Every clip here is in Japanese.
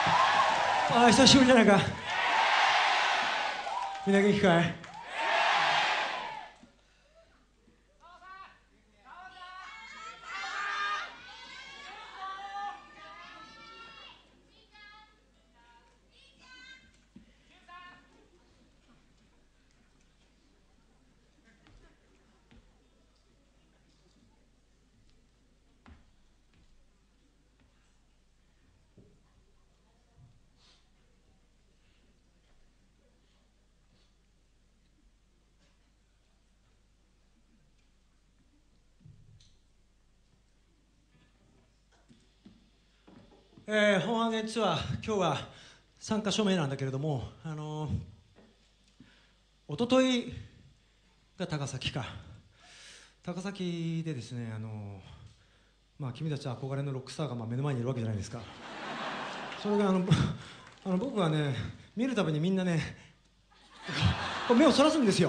ああ、久しぶりじゃないか。みんな元気かい？本上げツアー、今日は3カ所目なんだけれども、おとといが高崎か。高崎でですね、君たち憧れのロックスターが目の前にいるわけじゃないですか。それが僕はね、見るたびにみんなね、目をそらすんですよ。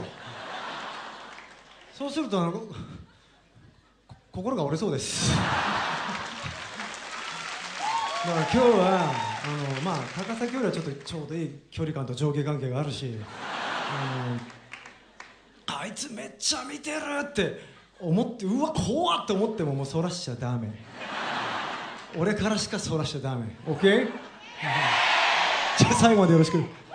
そうすると心が折れそうです。だから今日は高崎よりはちょうどいい距離感と上下関係があるし、あいつめっちゃ見てるって思って、うわ怖って思ってももうそらしちゃダメ。俺からしかそらしちゃダメ。 OK？ じゃあ最後までよろしく。